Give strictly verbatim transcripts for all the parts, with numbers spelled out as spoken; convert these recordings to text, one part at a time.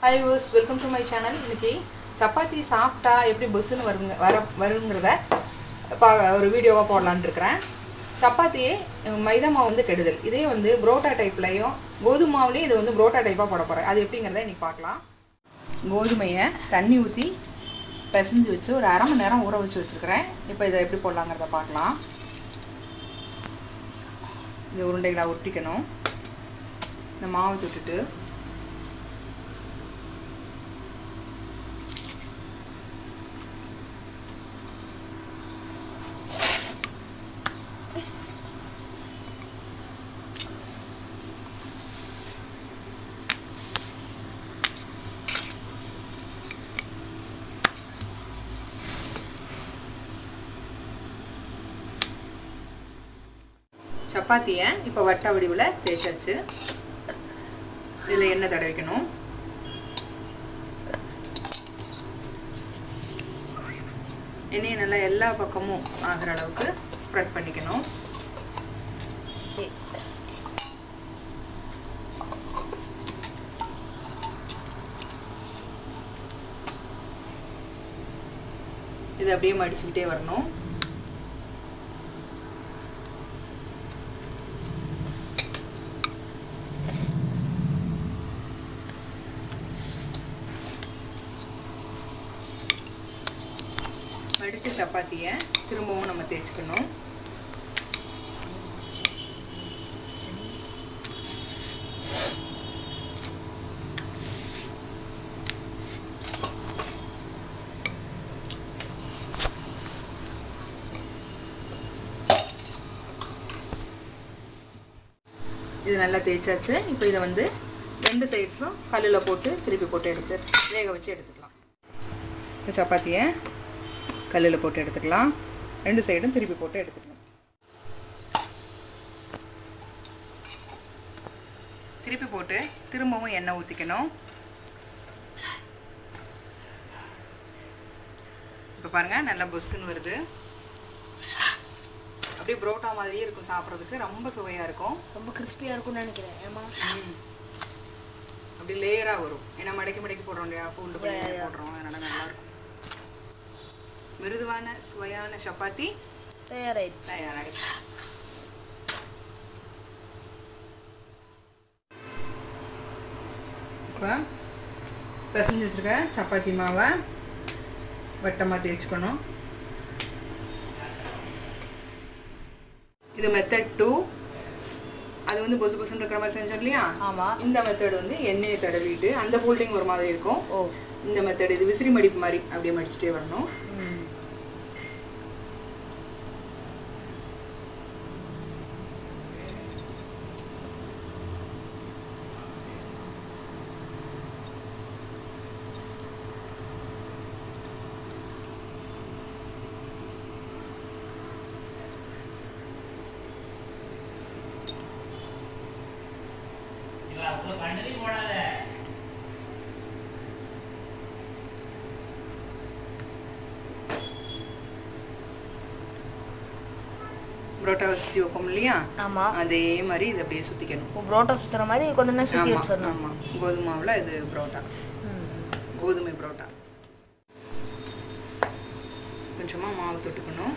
Hi viewers, welcome to my channel. இன்னைக்கு சப்பாத்தி சாப்பிட்டா எப்படி புஸ்னு வருங்க வர வருங்கிறத ஒரு வீடியோவா போடலாம்னு இருக்கேன். சப்பாத்தியே மைதா மாவு வந்து கெடுதல். இதே வந்து புரோட்டா டைப்லயும் கோதுமை மாவுலயே இது வந்து புரோட்டா டைப்பா போட போறேன். அது எப்படிங்கறதை இன்னைக்கு பார்க்கலாம். கோதுமையை தண்ணி ஊத்தி பிசைஞ்சு வச்சு ஒரு அரை மணி நேரம் ஊற வச்சு வச்சிருக்கேன். இப்போ இதை எப்படி போடலாம்ங்கறத பார்க்கலாம். இந்த உருண்டைகளை உருட்டிக்கணும். இந்த மாவு தொட்டுட்டு சப்பாத்தியை இப்போ வட்ட வடிவில் தேய்ச்சாச்சு. இதில் எண்ணெய் தடவிக்கணும். எண்ணெயை நல்லா எல்லா பக்கமும் ஆகிற அளவுக்கு ஸ்ப்ரெட் பண்ணிக்கணும். இது அப்படியே மடிச்சுக்கிட்டே வரணும். மடிச்ச சப்பாத்தியை திரும்பவும் நம்ம தேய்ச்சிக்கணும். இது நல்லா தேய்ச்சாச்சு. இப்போ இதை வந்து ரெண்டு சைட்ஸும் கல்லில் போட்டு திருப்பி போட்டு எடுத்து வேக வச்சு எடுத்துக்கலாம். சப்பாத்தியை கல்லில் போட்டு எடுத்துக்கலாம். ரெண்டு சைடும் திருப்பி போட்டு எடுத்துக்கணும். திருப்பி போட்டு திரும்பவும் எண்ணெய் ஊற்றிக்கணும். இப்போ பாருங்கள், நல்லா பொஸ்க்குன்னு வருது. அப்படியே புரோட்டா மாதிரியே இருக்கும். சாப்பிட்றதுக்கு ரொம்ப சுவையாக இருக்கும். ரொம்ப கிறிஸ்பியாக இருக்கும்னு நினைக்கிறேன். ஏமா அப்படி லேயராக வரும். ஏன்னா மடக்கி மடக்கி போடுறோம் இல்லையா, பூண்டு போடுறோம், அதனால் நல்லாயிருக்கும். மிருதுவான சுவையான சப்பாத்தி தயாராயிடுச்சு தயாராகிடுச்சு. இப்போ பிசைஞ்சு வச்சுருக்க சப்பாத்தி மாவை வட்டமாக தேய்ச்சிக்கணும். இது மெத்தட் டூ. அது வந்து பொசு பொசுன்னு இருக்கிற மாதிரி செஞ்சோம் இல்லையா? ஆமாம். இந்த மெத்தட் வந்து எண்ணெயை தடவிட்டு அந்த ஃபோல்டிங் ஒரு மாதிரி இருக்கும். ஓ, இந்த மெத்தட் இது விசிறி மடிப்பு மாதிரி அப்படியே மடிச்சுட்டே வரணும். புரோட்டா சுற்றி வைப்போம் இல்லையா? ஆமாம். அதே மாதிரி இதை அப்படியே சுற்றிக்கணும். புரோட்டா சுற்றுற மாதிரி கொஞ்சம் நேரம் சுற்றி வச்சிடணும். ஆமாம், கோதுமை மாவில் இது புரோட்டா, கோதுமை புரோட்டா. கொஞ்சமாக மாவு தொட்டுக்கணும்.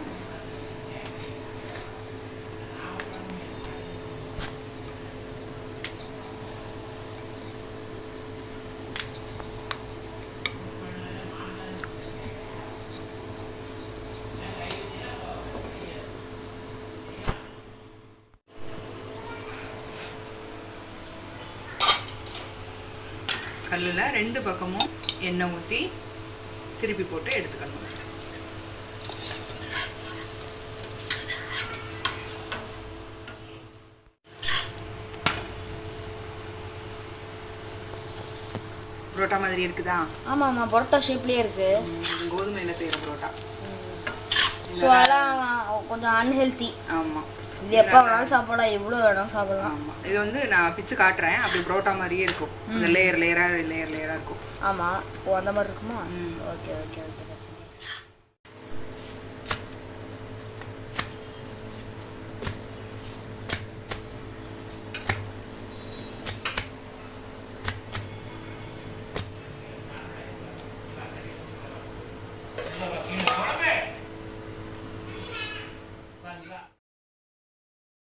கல்லில் ரெண்டு பக்கமும் எண்ணெய் ஊற்றி திருப்பி போட்டு எடுத்துக்கணும். புரோட்டா மாதிரி இருக்குதா? ஆமாம் ஆமாம், பரோட்டா ஷேப்லேயே இருக்குது. கோதுமையில் செய்கிற புரோட்டா. ஸோ அதெல்லாம் கொஞ்சம் அன்ஹெல்த்தி. ஆமாம். இது எப்போ வேணாலும் சாப்பிடலாம், எவ்வளோ வேணாலும் சாப்பிடலாம். ஆமாம். இது வந்து நான் பிச்சு காட்டுறேன். அப்படி புரோட்டா மாதிரியே இருக்கும். இந்த லேயர் லேயராக லேயர் லேயராக இருக்கும். ஆமாம். ஓ, அந்த மாதிரி இருக்குமா? Okay okay okay.